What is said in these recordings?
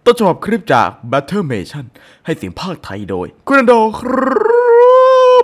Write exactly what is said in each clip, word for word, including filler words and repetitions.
ต้นฉบับคลิปจาก Battlemation ให้เสียงภาคไทยโดยคุณโดครับ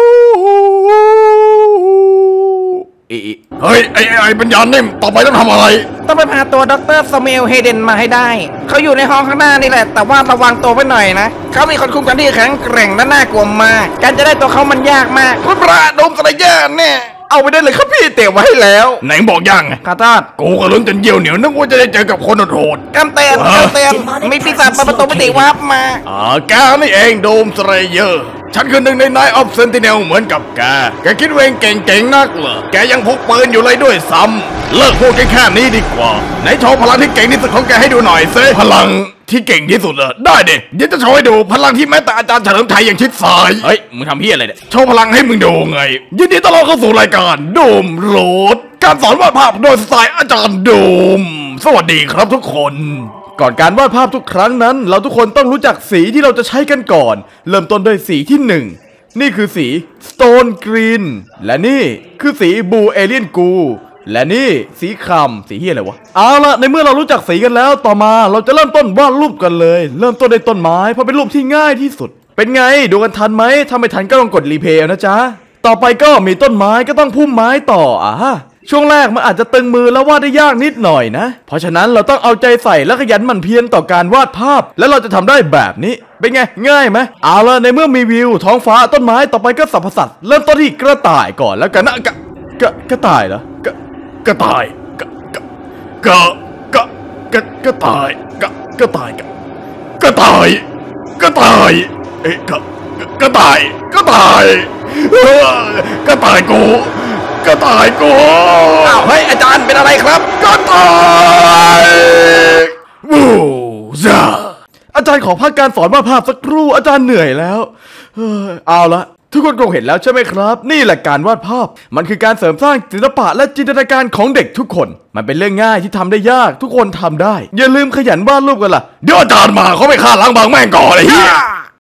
เฮ้ยไอ้ไอ้ปัญญานิ่มต่อไปต้องทำอะไรต้องไปพาตัวดรสมิลเฮเดนมาให้ได้เขาอยู่ในห้องข้างหน้านี่แหละแต่ว่าระวังตัวไว้หน่อยนะเขามีคนคุมกันที่แข็งแกร่งและน่ากลัวมากการจะได้ตัวเขามันยากมากคุณพระดมสลายแย่เนี่ยเอาไปได้เลยครับพี่เตะไว้ให้แล้วไหนบอกยังไงขอโทษกูก็ลุ้นจนเยี่ยวเหนียวนึกว่าจะได้เจอกับคนโหดกำเตือนกำเตือนมีปีศาจประตูมิติวาร์ปมาอ่าแกนี่เองโดมสเลเยอร์ฉันคือหนึ่งในนายออฟเซนติเนลเหมือนกับแกแกคิดว่าเองเก่งๆนักเหรอแกยังพกปืนอยู่เลยด้วยซ้ำเลิกพูดแค่นี้ดีกว่าไหนโชว์พลังที่เก่งที่สุดของแกให้ดูหน่อยซิพลังที่เก่งที่สุดเหรอได้ดิเดี๋ยวจะโชว์ให้ดูพลังที่แม้แต่อาจารย์เฉลิมชัยยังชิดซ้ายเฮ้ยมึงทำเพี้ยอะไรเนี่ยโชว์พลังให้มึงดูไงยินดีต้อนรับเข้าสู่รายการโดมโรดการสอนวาดภาพโดยสไตล์อาจารย์โดมสวัสดีครับทุกคนก่อนการวาดภาพทุกครั้งนั้นเราทุกคนต้องรู้จักสีที่เราจะใช้กันก่อนเริ่มต้นด้วยสีที่หนึ่งนี่คือสี Stone Green และนี่คือสี Blue Alien Goo และนี่สีครัมสีเฮียอะไรวะเอาละในเมื่อเรารู้จักสีกันแล้วต่อมาเราจะเริ่มต้นวาดรูปกันเลยเริ่มต้นด้วยต้นไม้เพราะเป็นรูปที่ง่ายที่สุดเป็นไงดูกันทันไหมถ้าไม่ทันก็ต้องกดรีเพย์นะจ๊ะต่อไปก็มีต้นไม้ก็ต้องพุ่มไม้ต่ออ่ะช่วงแรกมันอาจจะตึงมือแล้ววาดได้ยากนิดหน่อยนะเพราะฉะนั้นเราต้องเอาใจใส่และขยันหมั่นเพียรต่อการวาดภาพและเราจะทำได้แบบนี้เป็นไงง่ายไหมเอาละในเมื่อมีวิวท้องฟ้าต้นไม้ต่อไปก็สรรพสัตว์เริ่มต้นที่กระต่ายก่อนแล้วกันนะกระกระกระต่ายเหรอกระกระต่ายกระกระกระกระกระต่ายกระกระต่ายกระต่ายกระต่ายเอ๊ะกระกระต่ายกระต่ายกระต่ายกูกระต่ายกูอ้าวเฮ้ยอาจารย์เป็นอะไรครับกระต่ายวู้ซ่าอาจารย์ขอพักการสอนวาดภาพสักครู่อาจารย์เหนื่อยแล้วเออเอาละทุกคนคงเห็นแล้วใช่ไหมครับนี่แหละการวาดภาพมันคือการเสริมสร้างศิลปะและจินตนาการของเด็กทุกคนมันเป็นเรื่องง่ายที่ทำได้ยากทุกคนทำได้อย่าลืมขยันวาดรูปกันล่ะเดี๋ยวอาจารย์มาเขาไม่ฆ่าล้างบางแม่งก่อนเลยเฮีย